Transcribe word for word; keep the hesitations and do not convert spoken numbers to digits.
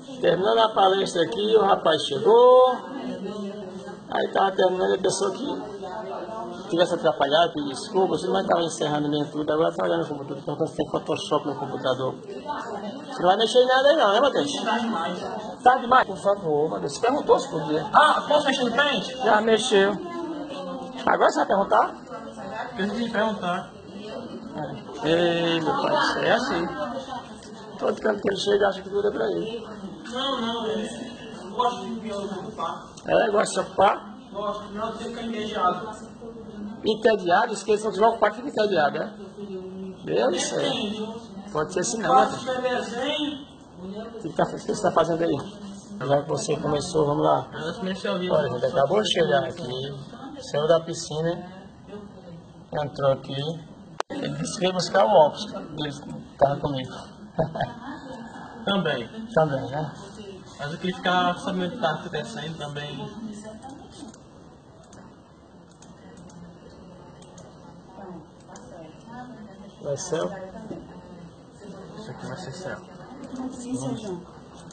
Terminando a palestra aqui, o rapaz chegou. Aí estava terminando, ele pensou que tivesse atrapalhado, pediu desculpas, mas estava encerrando mesmo tudo. Agora está olhando no computador, perguntando se tem Photoshop no computador. Você não vai mexer em nada aí não, né, Matheus? Tá demais. Tá demais? Por favor, Matheus. Você perguntou se podia. Ah, posso mexer no pente? Já mexeu. Agora você vai perguntar? Preciso de perguntar. Ei, meu pai, isso é assim. Todo canto que ele chega, acha que tudo é pra ele. Não, não, eu gosto de ocupar. É, gosta de ocupar? Gosto, não tem que ficar entediado. Entediado? Esqueça que vai ocupar, fica entediado, né? Deus do céu. Pode ser assim não, né? Gosto de ver desenho. O que tá- o que você está fazendo aí? Já que você começou, vamos lá. Eu comecei a ouvir. Olha, gente, acabou de chegar aqui, saiu da piscina, entrou aqui. Ele disse que ia buscar o óculos dele, estava comigo. Também. Também, né? Mas eu queria ficar sabendo o que está acontecendo também. Vai ser? Isso aqui vai ser céu. Sim, seu João.